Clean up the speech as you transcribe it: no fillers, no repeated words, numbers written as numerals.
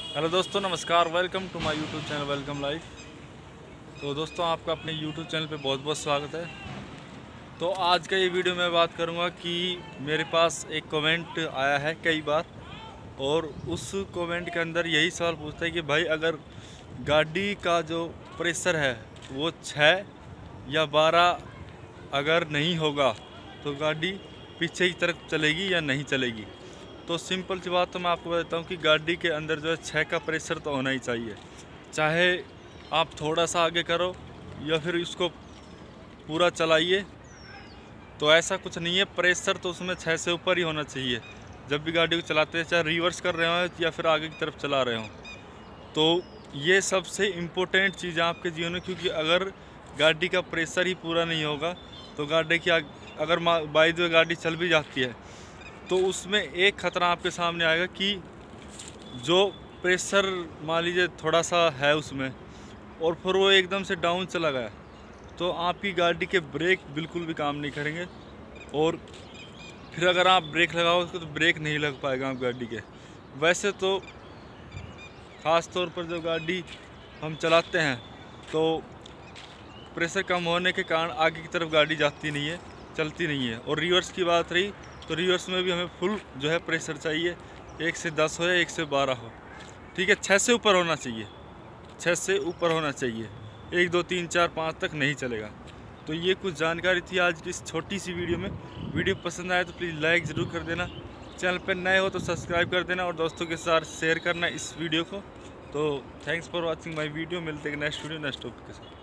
Hello दोस्तों, नमस्कार। Welcome to my YouTube channel welcome life. तो दोस्तों, आपका अपने यूट्यूब चैनल पे बहुत बहुत स्वागत है। तो आज का ये वीडियो मैं बात करूँगा कि मेरे पास एक कमेंट आया है कई बार, और उस कमेंट के अंदर यही सवाल पूछता है कि भाई, अगर गाड़ी का जो प्रेशर है वो 6 या 12 अगर नहीं होगा तो गाड़ी पीछे की तरफ चलेगी या नहीं चलेगी। तो सिंपल सी बात तो मैं आपको बताता हूँ कि गाड़ी के अंदर जो है 6 का प्रेशर तो होना ही चाहिए। चाहे आप थोड़ा सा आगे करो या फिर इसको पूरा चलाइए, तो ऐसा कुछ नहीं है। प्रेशर तो उसमें 6 से ऊपर ही होना चाहिए जब भी गाड़ी को चलाते हैं, चाहे रिवर्स कर रहे हो या फिर आगे की तरफ चला रहे हो। तो ये सबसे इम्पोर्टेंट चीज़ है आपके जीवन में, क्योंकि अगर गाड़ी का प्रेशर ही पूरा नहीं होगा तो गाड़ी की अगर बाई द वे गाड़ी चल भी जाती है तो उसमें एक ख़तरा आपके सामने आएगा कि जो प्रेशर मान लीजिए थोड़ा सा है उसमें और फिर वो एकदम से डाउन चला गया, तो आपकी गाड़ी के ब्रेक बिल्कुल भी काम नहीं करेंगे, और फिर अगर आप ब्रेक लगाओगे तो ब्रेक नहीं लग पाएगा आप गाड़ी के। वैसे तो ख़ास तौर पर जो गाड़ी हम चलाते हैं तो प्रेशर कम होने के कारण आगे की तरफ गाड़ी जाती नहीं है, चलती नहीं है। और रिवर्स की बात रही तो रिवर्स में भी हमें फुल जो है प्रेशर चाहिए, 1 से 10 हो या 1 से 12 हो, ठीक है। 6 से ऊपर होना चाहिए, 6 से ऊपर होना चाहिए। 1 2 3 4 5 तक नहीं चलेगा। तो ये कुछ जानकारी थी आज की इस छोटी सी वीडियो में। वीडियो पसंद आए तो प्लीज़ लाइक ज़रूर कर देना, चैनल पर नए हो तो सब्सक्राइब कर देना और दोस्तों के साथ शेयर करना इस वीडियो को। तो thanks for watching my video. मिलते हैं नेक्स्ट वीडियो नेक्स्ट टॉपिक के साथ।